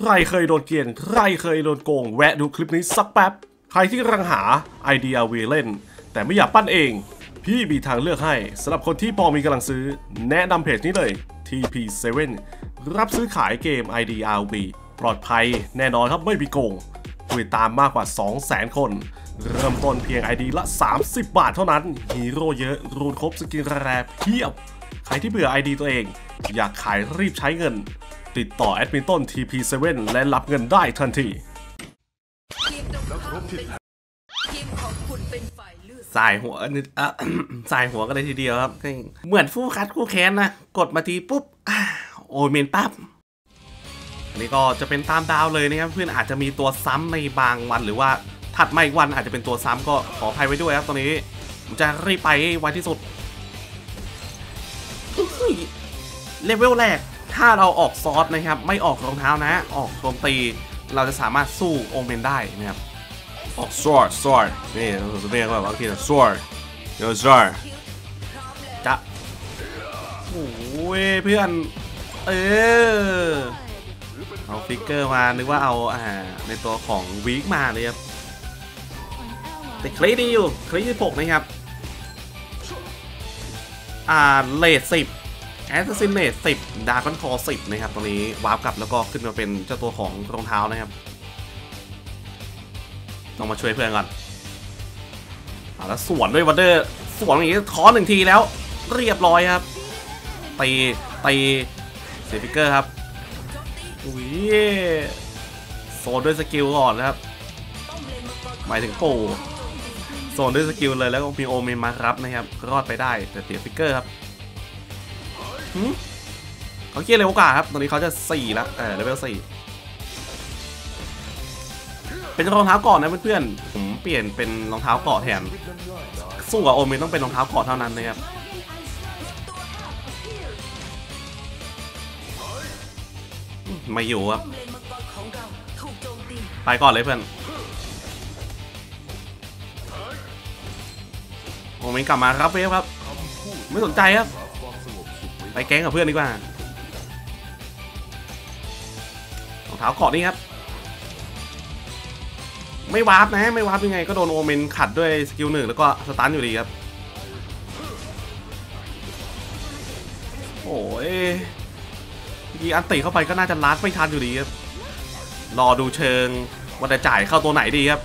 ใครเคยโดนเกลียนใครเคยโดนโกงแวะดูคลิปนี้สักแป๊บใครที่กำลังหา IDRV เล่นแต่ไม่อยากปั้นเองพี่มีทางเลือกให้สำหรับคนที่พอมีกำลังซื้อแนะนำเพจนี้เลย TP7 รับซื้อขายเกม IDRV ปลอดภัยแน่นอนครับไม่มีโกงผู้ติดตามมากกว่า 200,000 คนเริ่มต้นเพียง ID ละ30 บาทเท่านั้นฮีโร่เยอะรูนครบสกินแรเพียบใครที่เบื่อ ID ตัวเองอยากขายรีบใช้เงินติดต่อแอดมินต้น TP7 และรับเงินได้ทันทีสายหัวสายหัวกันเลยทีเดียวครับเหมือนฟู่คัดคู่แค้นนะกดมาทีปุ๊บโอเมนปั๊บอันนี้ก็จะเป็นตามดาวเลยนะครับเพื่อนอาจจะมีตัวซ้ำในบางวันหรือว่าถัดมาอีกวันอาจจะเป็นตัวซ้ำก็ขออภัยไว้ด้วยครับตอนนี้ผมจะรีบไปไวที่สุดเลเวลแรกถ้าเราออกซอสนะครับไม่ออกรองเท้านะออกโจมตีเราจะสามารถสู้โอเมนได้นะครับออกสวอร์ดนี่เราเรียกว่าบางทีสวอร์ดเดี๋ยวสวอร์ดจะโอ้ยเพื่อนเอาฟิกเกอร์มานึกว่าเอาในตัวของวีคมาเลยครับแต่คลีดีอยู่คลี16นะครับเลท10แอสซินเลท10ดาร์กอนคอ10นะครับตรงนี้วาร์ปกลับแล้วก็ขึ้นมาเป็นเจ้าตัวของรองเท้านะครับต้องมาช่วยเพื่อนก่อนแล้วสวนด้วยวันเดอร์สวนอย่างนี้ขอ1 ทีแล้วเรียบร้อยครับตีเซฟิกเกอร์ครับอุ้ยโซนด้วยสกิลก่อนนะครับหมายถึงปู่โซนด้วยสกิลเลยแล้วก็มีโอเมนมารับนะครับรอดไปได้แต่เสียฟิกเกอร์ครับเขาเกียร์เร็วกว่าครับตอนนี้เขาจะ4แล้วเลเวล4เป็นรองเท้าเกาะนะเพื่อนๆผมเปลี่ยนเป็นรองเท้าเกาะแทนสู้กับโอเมนต้องเป็นรองเท้าเกาะเท่านั้นนะครับไม่อยู่ครับไปก่อนเลยเพื่อนโอเมนกลับมาครับเวฟครับไม่สนใจครับไปแก๊งกับเพื่อนดีกว่ารองเท้าเกาะนี่ครับไม่วาร์ปนะไม่วาร์ปยังไงก็โดนโอเมนขัดด้วยสกิล1แล้วก็สตันอยู่ดีครับโอ้ยยีอันติเข้าไปก็น่าจะลัดไม่ทันอยู่ดีครับรอดูเชิงว่าจะจ่ายเข้าตัวไหนดีครับ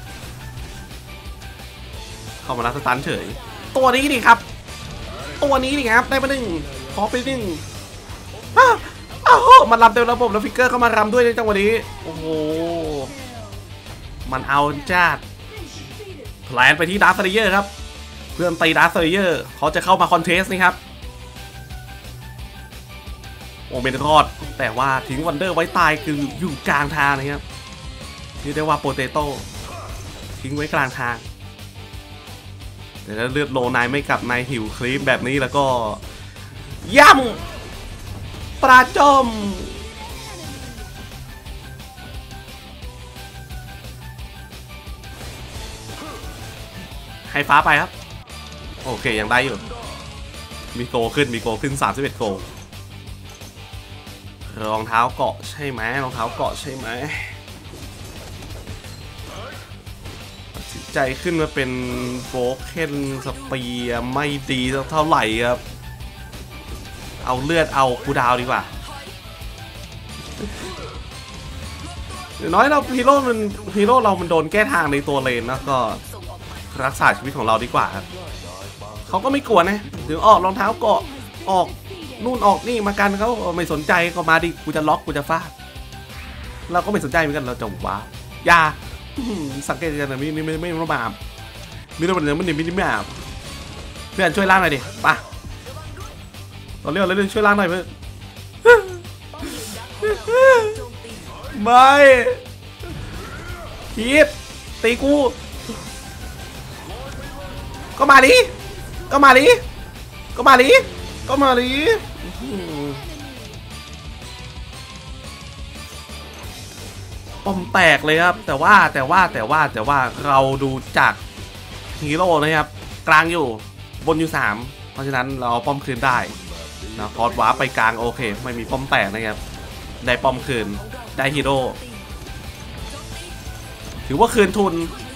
เข้ามาลัดสตันเฉยตัวนี้ดิครับตัวนี้ดิครับได้มา1ขอไป1มันรำเต็มระบบแล้วฟิกเกอร์เข้ามารำด้วยในจังหวะนี้โอ้โหมันเอาจัดแพลนไปที่ดาร์คเซเลเยอร์ครับเพื่อนตีดาร์คเซเลเยอร์เขาจะเข้ามาคอนเทสต์นะครับโอเมนรอดแต่ว่าทิ้งวันเดอร์ไว้ตายคืออยู่กลางทางนะครับนี่ได้ว่าโปเตโต้ทิ้งไว้กลางทางแต่ถ้าเลือดโลนายไม่กลับนายหิวครีมแบบนี้แล้วก็ย่ำปลาจอมให้ฟ้าไปครับโอเคยังได้อยู่มีโกขึ้น31โกรองเท้าเกาะใช่ไหมรองเท้าเกาะใช่ไหมตัดสินใจขึ้นมาเป็นโบเคนสเปียร์ไม่ดีเท่าไหร่ครับเอาเลือดเอาคูดาวดีกว่าน้อยเราฮีโร่เรามันโดนแก้ทางในตัวเลนนะก็รักษาชีวิตของเราดีกว่าครับเขาก็ไม่กลัวนะถึงออกรองเท้าเกาะออกนู่นออกนี่มากันเขาไม่สนใจก็มาดิกูจะล็อกกูจะฟาดเราก็ไม่สนใจเหมือนกันเราจะว้าอย่าสังเกตกันนะไม่รู้มามีตัวมันยังไม่ได้มิอาบเพื่อนช่วยล่างหน่อยดิไปเราเรียกช่วยล่างหน่อยเพื่อนไม่คีบตีกูก็มาดิปอมแตกเลยครับแต่ว่าเราดูจากฮีโร่นะครับกลางอยู่บนอยู่3เพราะฉะนั้นเราเอาป้อมคืนได้นะพอดวาร์ปไปกลางโอเคไม่มีป้อมแตกนะครับได้ป้อมคืนได้ฮีโร่ถือว่าคืนทุน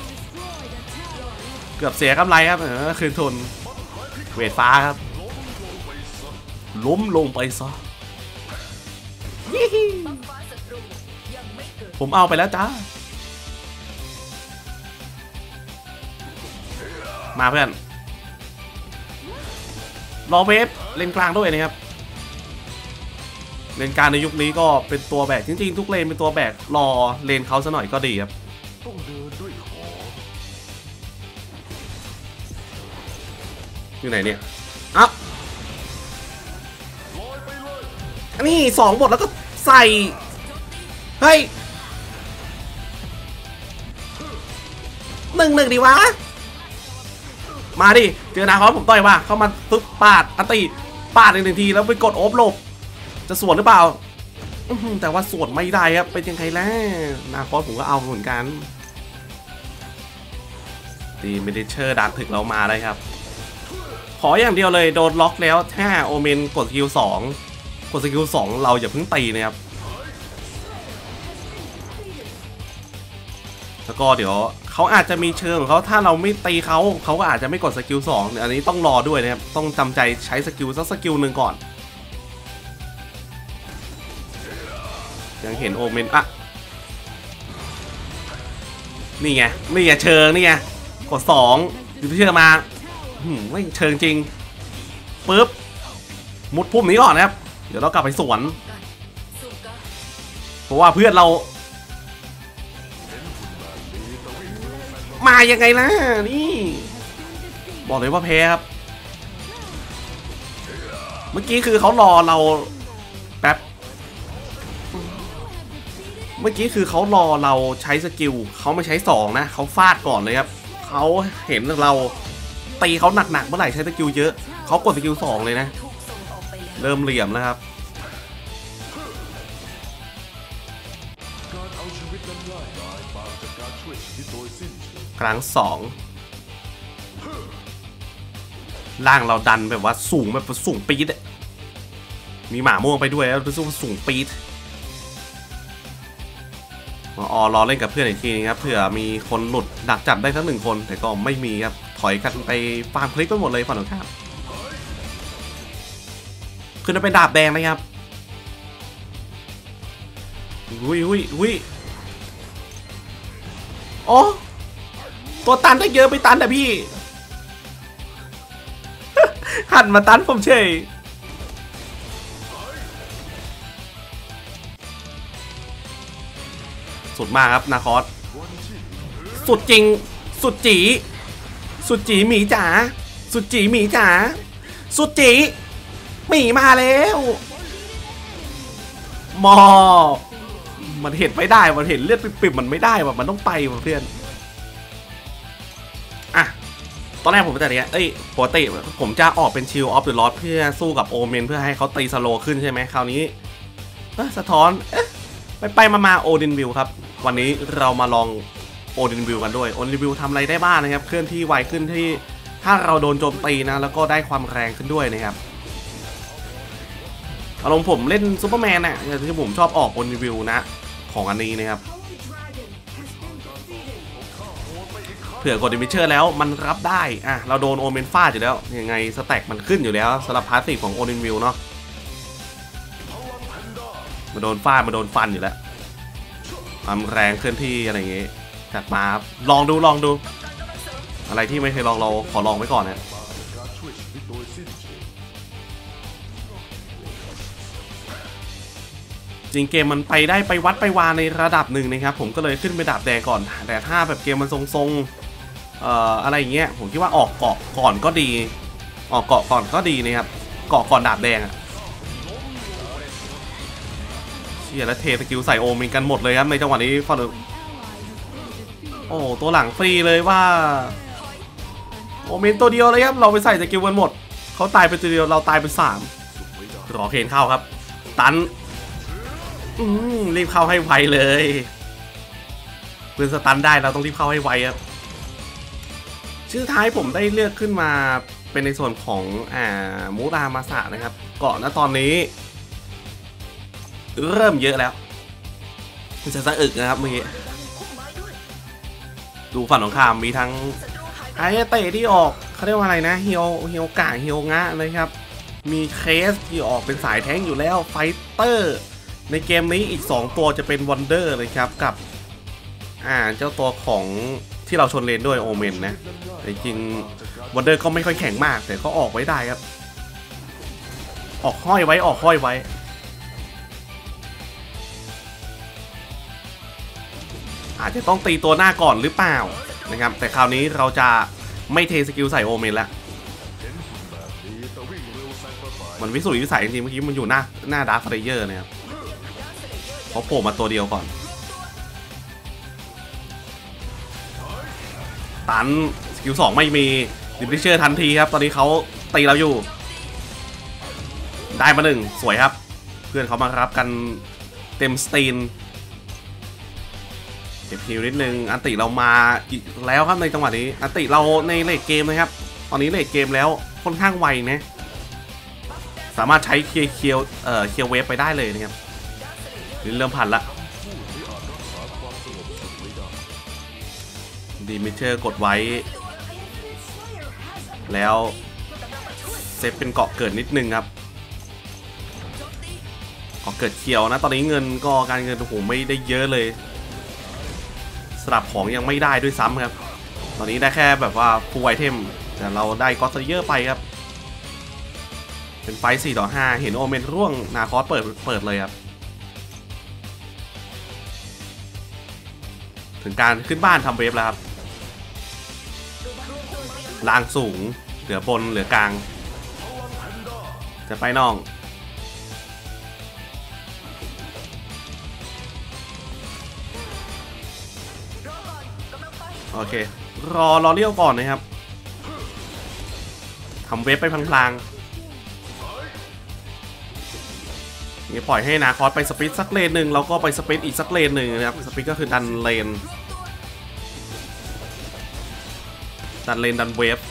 เกือบเสียกำไรครับคืนทุนเวทฟ้าครับล้มลงไปซะผมเอาไปแล้วจ้ามาเพื่อนรอเวฟเลนกลางด้วยนะครับเลนกลางในยุคนี้ก็เป็นตัวแบกจริงๆทุกเลนเป็นตัวแบกรอเลนเขาซะหน่อยก็ดีครับอยู่ไหนเนี่ยอ่ะนี่2 บทแล้วก็ใส่เฮ้ย1-1ดีวะมาดิเจอนาคอสผมต่อยว่าเข้ามาปึ๊บปาดอันตีปาด1 ทีแล้วไปกดโอบหลบจะสวนหรือเปล่าแต่ว่าสวนไม่ได้ครับเป็นยังไงแล้วนาคอสผมก็เอาเหมือนกันตีเมดิเชอร์ดักถึงเรามาได้ครับขออย่างเดียวเลยโดนล็อกแล้วถ้าโอเมนกดสกิล2กดสกิล2เราอย่าเพิ่งตีนะครับแล้วก็เดี๋ยวเขาอาจจะมีเชิงของเขาถ้าเราไม่ตีเขาก็อาจจะไม่กดสกิล2อันนี้ต้องรอด้วยนะครับต้องจำใจใช้สกิลสักสกิลหนึ่งก่อนยังเห็นโอเมนอะนี่ไงเชิงนี่ไงกด2ดูที่เชิงมาไม่เชิงจริงปึ๊บมุดพุ่มนี้ก่อนนะครับเดี๋ยวเรากลับไปสวนเพราะว่าเพื่อนเรามายังไงล่ะนี่บอกเลยว่าแพ้ครับเมื่อกี้คือเขารอเราแป๊บเมื่อกี้คือเขารอเราใช้สกิลเขาไม่ใช้2นะเขาฟาดก่อนเลยครับเขาเห็นเราตีเขาหนักๆเมื่อไหร่ใช้สกิลเยอะเขากดสกิล2เลยนะเริ่มเหลี่ยมแล้วครับครั้ง2ล่างเราดันแบบว่าสูงแบบสูงปี๊ดมีหมาม่วงไปด้วยแล้วรู้สึกว่าสูงปี๊ดรอเล่นกับเพื่อนอีกทีนึงครับเผื่อมีคนหลุดดักจับได้ทั้ง1 คนแต่ก็ไม่มีครับถอยกันไปฟาร์มคลิกไปหมดเลยฝั่งตรงข้ามขึ้นไปเป็นดาบแดงเลยครับอุ้ยโอ้ตัวตันได้เยอะไปตันแต่พี่ หันมาตันผมเฉยสุดมากครับนาคอสสุดจริงสุดจีหมีจ๋าสุดจีหมีจ๋าสุดจีหมีมาแล้วมันเห็นไม่ได้มันเห็นเลือดปิบๆมันไม่ได้ว่ะมันต้องไปว่ะเพื่อนอ่ะตอนแรกผมจะเนี่ยปกติผมจะออกเป็นชิลออฟเดอะลอสเพื่อสู้กับโอเมนเพื่อให้เขาตีสโลขึ้นใช่ไหมคราวนี้สะท้อนไปมาโอดินวิวครับวันนี้เรามาลองโอดินวิวกันด้วยโอดินวิวทำอะไรได้บ้างนะครับเคลื่อนที่ไวขึ้นที่ถ้าเราโดนโจมตีนะแล้วก็ได้ความแรงขึ้นด้วยนะครับอารมณ์ผมเล่นซูเปอร์แมนน่ะที่ผมชอบออกโอดินวิวนะของอันนี้นะครับเผื่อกดดิมิเชอร์แล้วมันรับได้เราโดนโอเมนฟาดอยู่แล้วยังไงสแต็กมันขึ้นอยู่แล้วสำหรับพาสซีฟของโอดินวิวเนาะมาโดนฟาดมาโดนฟันอยู่แล้วความแรงเคลื่อนที่อะไรอย่างงี้จัดมาลองดูอะไรที่ไม่เคยลองเราขอลองไว้ก่อนนะจริงเกมมันไปได้ไปวัดไปวาในระดับหนึ่งนะครับผมก็เลยขึ้นไปดาบแดงก่อนแต่ถ้าแบบเกมมันทรงอะไรอย่างเงี้ยผมคิดว่าออกเกาะก่อนก็ดีออกเกาะก่อนก็ดีนะครับเกาะก่อนดาบแดงเชี่ยแล้วเทสกิลใส่โอเมนกันหมดเลยครับในจังหวะนี้ฟอร์ดโอ้ตัวหลังฟรีเลยว่าโอเมนตัวเดียวเลยครับเราไปใส่สกิลกันหมดเขาตายไปตัวเดียวเราตายไป3รอเคนเข้าครับตันรีบเข้าให้ไวเลยเพื่อนสตันได้เราต้องรีบเข้าให้ไวครับชื่อท้ายผมได้เลือกขึ้นมาเป็นในส่วนของมูรามาสะนะครับเกาะณตอนนี้เริ่มเยอะแล้วมันจะสะอึกนะครับเมื่อกี้ดูฝั่งของข้ามมีทั้งไอ้เตะที่ออกเขาเรียกว่าอะไรนะเฮียวกะเฮียวงะนะครับมีเคสที่ออกเป็นสายแท้งอยู่แล้วไฟเตอร์ในเกมนี้อีก2ตัวจะเป็นวันเดอร์เลยครับกับเจ้าตัวของที่เราชนเลนด้วยโอเมนนะแต่จริงวันเดอร์ก็ไม่ค่อยแข็งมากแต่ก็ออกไว้ได้ครับออกห้อยไว้อาจจะต้องตีตัวหน้าก่อนหรือเปล่านะครับแต่คราวนี้เราจะไม่เทสกิลใส่โอเมนแล้วมันวิสุทธิวิสัยจริงๆเมื่อกี้มันอยู่หน้าดาร์คเฟเยอร์นะครับเขาโผล่มาตัวเดียวก่อนตันสกิล2ไม่มีดิฟิเชอร์ทันทีครับตอนนี้เขาตีเราอยู่ได้มา1สวยครับเพื่อนเขามารับกันเต็มสตีนเก็บฮิวนิดนึงอันติเรามาอีกแล้วครับในจังหวะนี้อันติเราในเลทเกมนะครับตอนนี้เลทเกมแล้วค่อนข้างไวนะสามารถใช้เคลียร์เวฟไปได้เลยนะครับเริ่มผ่านละดีมิเชอร์กดไว้แล้วเซฟเป็นเกาะเกิดนิดนึงครับเกาะเกิดเคียวนะตอนนี้เงินก็การเงินโอ้โหไม่ได้เยอะเลยสลับของยังไม่ได้ด้วยซ้ำครับตอนนี้ได้แค่แบบว่าฟูลไอเทมแต่เราได้กอสเซเยอร์ไปครับเป็นไฟ4 ต่อ 5เห็นโอเมนร่วงนาคอสเปิดเลยครับถึงการขึ้นบ้านทำเวฟแล้วครับล่างสูงเหลือบนเหลือกลางจะไปน้องโอเครอเลี้ยวก่อนนะครับทำเวฟไปพลางๆนี่ปล่อยให้นาคอสไปสปิดสักเลนหนึ่งเราก็ไปสปิดอีกสักเลนหนึ่งนะครับสปิดก็คือดันเลนดันเวฟ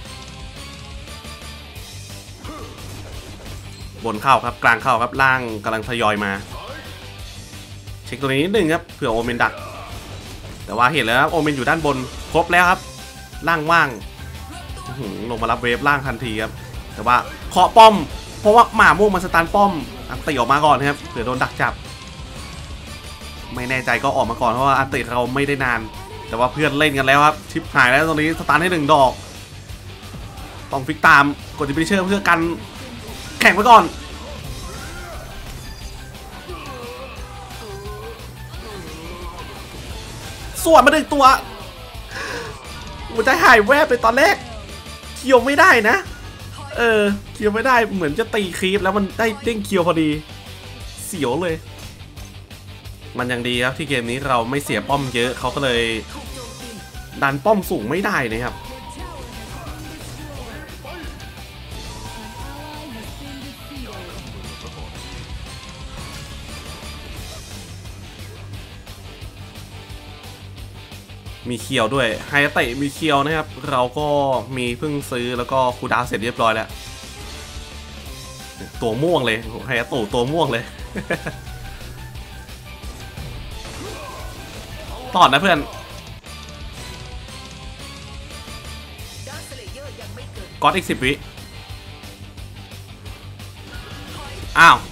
บนเข้าครับกลางเข้าครับล่างกำลังทยอยมาเช็คตัวนี้นิดนึงครับเผื่อโอเมนดักแต่ว่าเห็นแล้วโอเมนอยู่ด้านบนครบแล้วครับล่างว่างลงมารับเวฟล่างทันทีครับแต่ว่าเคาะป้อมเพราะว่าหมาม่วงมันสตาร์ป้อมอันติออกมาก่อนครับเผื่อโดนดักจับไม่แน่ใจก็ออกมาก่อนเพราะว่าอันติเราไม่ได้นานแต่ว่าเพื่อนเล่นกันแล้วครับชิปหายแล้วตรงนี้สตาร์ให้1 ดอกต้องฟิกตามกดดิฟิเชอร์เพื่อกันแข่งไว้ก่อนส่วนมา1 ตัวหัวใจหายแวบไปตอนแรกเคียวไม่ได้นะเคียวไม่ได้เหมือนจะตีครีปแล้วมันได้เด้งเคียวพอดีเสียวเลยมันยังดีครับที่เกมนี้เราไม่เสียป้อมเยอะเขาก็เลยดันป้อมสูงไม่ได้นะครับมีเคียวด้วยไฮเตะมีเคียวนะครับเราก็มีเพิ่งซื้อแล้วก็คูดาวเสร็จเรียบร้อยแล้วตัวม่วงเลยไฮเตะตัวม่วงเลย ต่อนะเพื่อนก๊อตอีก10 วิอ้าว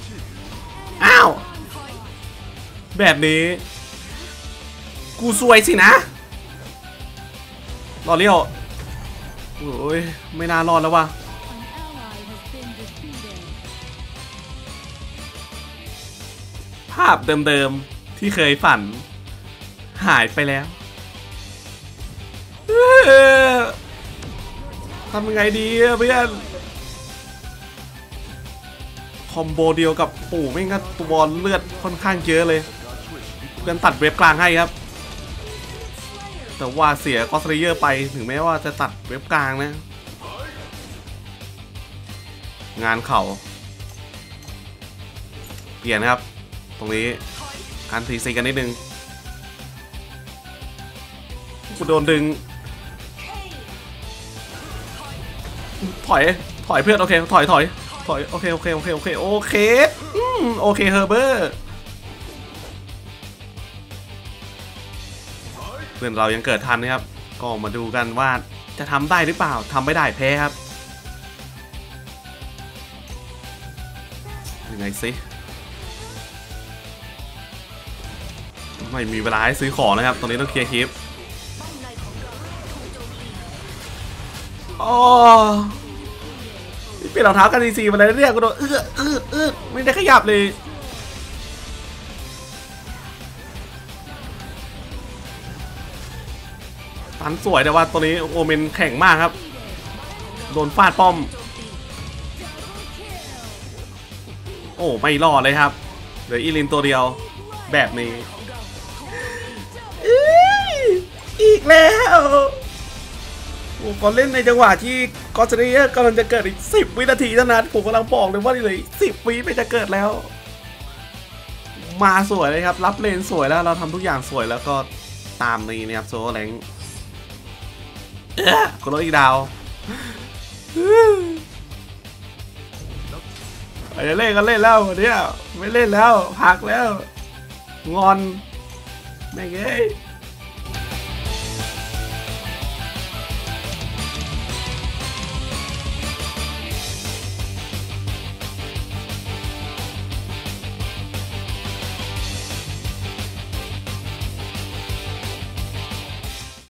แบบนี้กูซวยสินะรอเลี้ยวโอ้ยไม่น่ารอดแล้วว่ะภาพเดิมๆที่เคยฝันหายไปแล้วทำยังไงดีเพื่อนคอมโบเดียวกับปู่ไม่งั้นตัวบอลเลือดค่อนข้างเยอะเลยเพื่อนตัดเว็บกลางให้ครับแต่ว่าเสียกอสเลเยอร์ไปถึงแม้ว่าจะตัดเว็บกลางนะงานเข่าเปลี่ยนครับตรงนี้การทีซีกันนิดนึงกูโดนดึงถอยเพื่อนโอเคถอยโอเคโอเคเฮอร์เบอร์เพื่อนเรายังเกิดทันนะครับก็มาดูกันว่าจะทำได้หรือเปล่าทำไม่ได้แพ้ครับยังไงสิไม่มีเวลาให้ซื้อของนะครับตรงนี้ต้องเคลียร์คลิปอ๋อเปลี่ยนรองเท้ากันดีๆมาเลยเนี่ยกูโดนไม่ได้ขยับเลยตันสวยแต่ว่าตัวนี้โอเมนแข็งมากครับโดนฟาดป้อมโอ้ไม่รอดเลยครับเหลืออีลินตัวเดียวแบบนี้อีกแล้วผมเล่นในจังหวะที่กอสเซียกำลังจะเกิดอีก10 วินาทีเท่านั้นผมกำลังบอกเลยว่านี่เลย10 วิไม่จะเกิดแล้วมาสวยเลยครับรับเลนสวยแล้วเราทำทุกอย่างสวยแล้วก็ตามนี้นะครับโซแรงคนรถอีกดาวไปเล่นกันเล่นแล้วเนี่ยไม่เล่นแล้วพักแล้วงอนแม่งเอ้ย